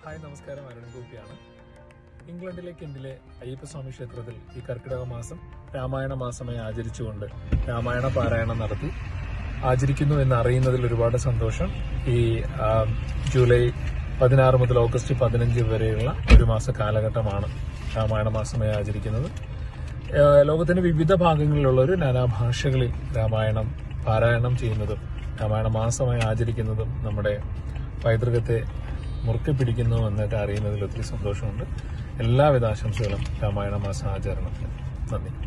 Hi നമസ്കാരം, അരുൺ ഗോപിയാണ്. ഇംഗ്ലണ്ടിലെ കെന്റിലെ അയ്യപ്പസ്വാമി ക്ഷേത്രത്തിൽ ഈ കർക്കിടക മാസം രാമായണ മാസമായി ആചരിച്ചുകൊണ്ട് രാമായണ പാരായണം നടത്തി ആചരിക്കുന്നു എന്നറിയുന്നതിൽ ഒരുപാട് സന്തോഷം. ഈ ജൂലൈ 16 മുതൽ ഓഗസ്റ്റ് 15 വരെയുള്ള ഒരു മാസ കാലഘട്ടമാണ് രാമായണ മാസമായി ആചരിക്കുന്നത്. ലോകത്തിന്റെ വിവിധ ഭാഗങ്ങളിലുള്ളവർ നാനാഭാഷകളിൽ രാമായണം പാരായണം ചെയ്യുന്നതും രാമായണ മാസമായി ആചരിക്കുന്നതും നമ്മുടെ പൈതൃകത്തെ മുറുക്കി പിടിക്കുന്നു എന്നൊക്കെ അറിയുന്നതിൽ ഒത്തിരി സന്തോഷമുണ്ട്. എല്ലാവിധ ആശംസകളും രാമായണ മാസ ആചരണത്തിന്. നന്ദി.